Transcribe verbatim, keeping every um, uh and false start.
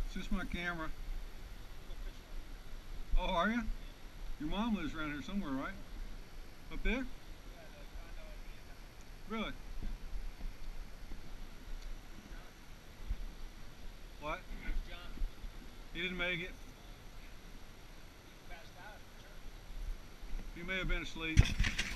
It's just my camera. Oh, are you? Your mom lives around here somewhere, right? Up there? Really? What? He didn't make it. He may have been asleep.